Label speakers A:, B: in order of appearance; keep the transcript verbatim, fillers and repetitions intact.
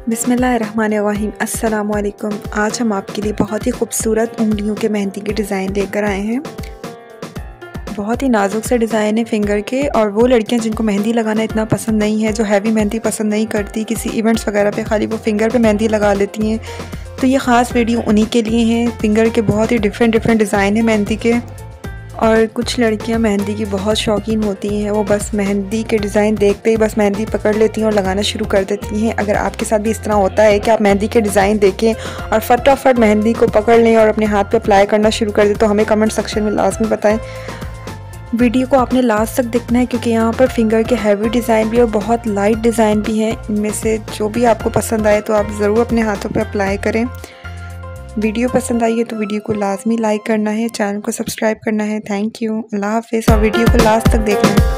A: बिस्मिल्लाहिर्रहमानिर्रहीम अस्सलाम वालेकुम। आज हम आपके लिए बहुत ही खूबसूरत उंगलियों के मेहंदी के डिज़ाइन लेकर आए हैं। बहुत ही नाजुक से डिज़ाइन है फिंगर के, और वो लड़कियां जिनको मेहंदी लगाना इतना पसंद नहीं है, जो हैवी मेहंदी पसंद नहीं करती, किसी इवेंट्स वगैरह पे खाली वो फिंगर पे मेहंदी लगा लेती हैं, तो ये ख़ास वीडियो उन्हीं के लिए है। फिंगर के बहुत ही डिफरेंट डिफरेंट डिज़ाइन है मेहंदी के। और कुछ लड़कियां मेहंदी की बहुत शौकीन होती हैं, वो बस मेहंदी के डिज़ाइन देखते ही बस मेहंदी पकड़ लेती हैं और लगाना शुरू कर देती हैं। अगर आपके साथ भी इस तरह होता है कि आप मेहंदी के डिज़ाइन देखें और फटाफट मेहंदी को पकड़ लें और अपने हाथ पे अप्लाई करना शुरू कर दें, तो हमें कमेंट सेक्शन में लाजमी बताएं। वीडियो को आपने लास्ट तक देखना है, क्योंकि यहाँ पर फिंगर के हैवी डिज़ाइन भी और बहुत लाइट डिज़ाइन भी हैं। इनमें से जो भी आपको पसंद आए तो आप ज़रूर अपने हाथों पर अप्लाई करें। वीडियो पसंद आई है तो वीडियो को लाजमी लाइक करना है, चैनल को सब्सक्राइब करना है। थैंक यू, अल्लाह हाफ़िज़, और वीडियो को लास्ट तक देखना है।